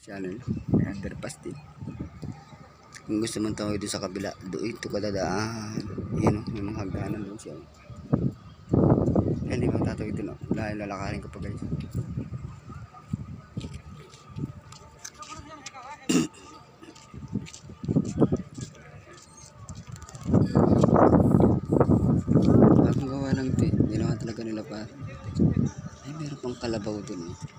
Siya ano, may underpass din. Kung gusto mong tawag doon sa kabila, doon ito kadadaan. Yan o, may mga hagdanan doon siya. Yan, di ba tatawag doon o. Lalakarin ko pa guys. Ang gawa lang ito eh. Ginawa talaga nila pa. Ay, meron pang kalabaw doon eh.